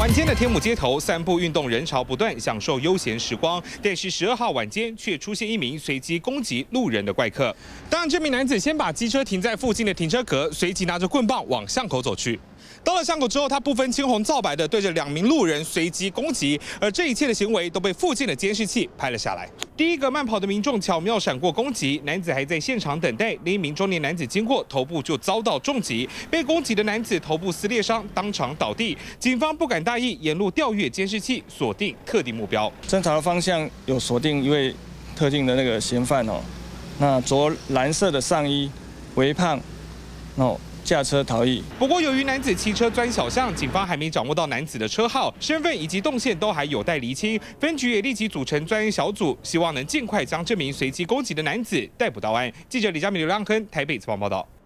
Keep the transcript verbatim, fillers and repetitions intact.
晚间的天母街头，散步运动人潮不断，享受悠闲时光。但是十二号晚间却出现一名随机攻击路人的怪客。当然，这名男子先把机车停在附近的停车格，随即拿着棍棒往巷口走去。到了巷口之后，他不分青红皂白的对着两名路人随机攻击，而这一切的行为都被附近的监视器拍了下来。第一个慢跑的民众巧妙闪过攻击，男子还在现场等待。另一名中年男子经过，头部就遭到重击，被攻击的男子头部撕裂伤，当场倒地。警方不敢大意，沿路调阅监视器，锁定特定目标。 侦查的方向有锁定一位特定的那个嫌犯哦，那着蓝色的上衣，微胖，哦。驾车逃逸。 不过，由于男子骑车钻小巷，警方还没掌握到男子的车号、身份以及动线都还有待厘清。分局也立即组成专案小组，希望能尽快将这名随机攻击的男子逮捕到案。记者李佳敏、刘亮亨台北采访报道。